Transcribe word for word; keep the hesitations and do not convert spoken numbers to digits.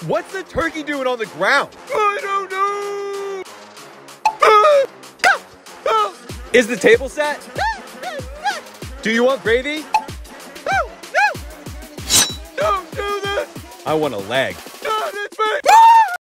What's the turkey doing on the ground? I don't know. Is the table set? Do you want gravy? No, no. Don't do this. I want a leg.